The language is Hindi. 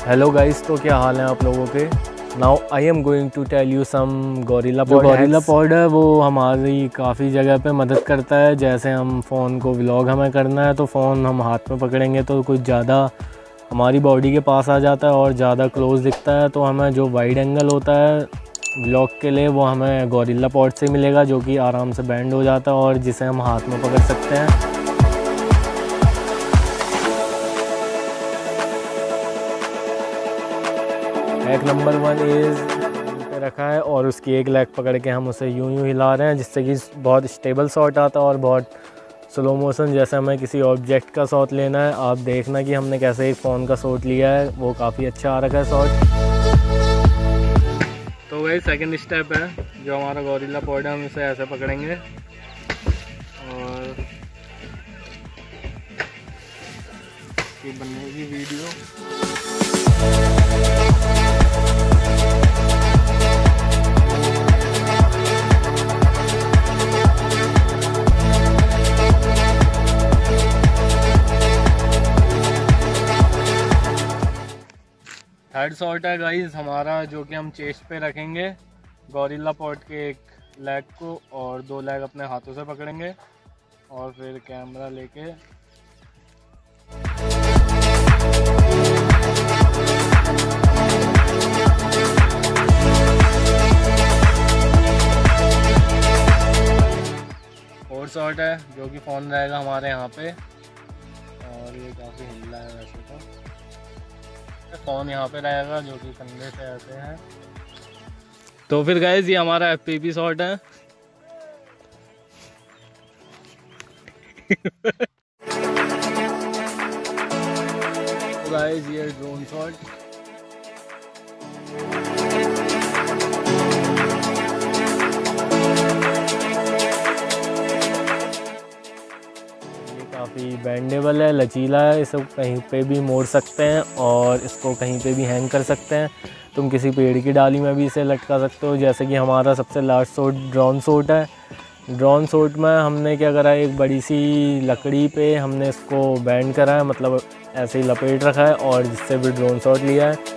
हेलो गाइस, तो क्या हाल है आप लोगों के। Now I am going to tell you some gorilla pod. जो गोरिल्ला पॉड है वो हमारी काफ़ी जगह पे मदद करता है। जैसे हम फ़ोन को व्लॉग हमें करना है तो फ़ोन हम हाथ में पकड़ेंगे तो कुछ ज़्यादा हमारी बॉडी के पास आ जाता है और ज़्यादा क्लोज दिखता है। तो हमें जो वाइड एंगल होता है व्लॉग के लिए वो हमें गोरिल्ला पॉड से मिलेगा, जो कि आराम से बैंड हो जाता है और जिसे हम हाथ में पकड़ सकते हैं। हैक नंबर 1 इज़ पे रखा है और उसकी एक लेग पकड़ के हम उसे यूं यूं हिला रहे हैं, जिससे कि बहुत स्टेबल शॉट आता है और बहुत स्लो मोशन। जैसे हमें किसी ऑब्जेक्ट का शॉट लेना है, आप देखना कि हमने कैसे एक फ़ोन का शॉट लिया है, वो काफ़ी अच्छा आ रखा है शॉट। तो वही सेकंड स्टेप है, जो हमारा गोरिल्ला पॉड है, हम इसे ऐसे पकड़ेंगे और बनने की वीडियो। थर्ड शॉट है गाइस हमारा, जो कि हम चेस्ट पे रखेंगे गोरिल्ला पॉड के एक लेग को और 2 लेग अपने हाथों से पकड़ेंगे और फिर कैमरा लेके फोर्थ शॉट है, जो कि फ़ोन रहेगा हमारे यहाँ पे और ये काफ़ी हिल रहा है। वैसे तो फ़ोन यहाँ पे रहेगा, जो कि कंधे से ऐसे है। तो फिर गाइस ये हमारा FPV शॉट है। तो गाइस ये ड्रोन शॉट। काफ़ी बेंडेबल है, लचीला है, इसे कहीं पे भी मोड़ सकते हैं और इसको कहीं पे भी हैंग कर सकते हैं। तुम किसी पेड़ की डाली में भी इसे लटका सकते हो। जैसे कि हमारा सबसे लास्ट शॉट ड्रोन शॉट है। ड्रोन शॉट में हमने क्या करा है, एक बड़ी सी लकड़ी पे हमने इसको बैंड करा है, मतलब ऐसे ही लपेट रखा है और जिससे भी ड्रोन शॉट लिया है।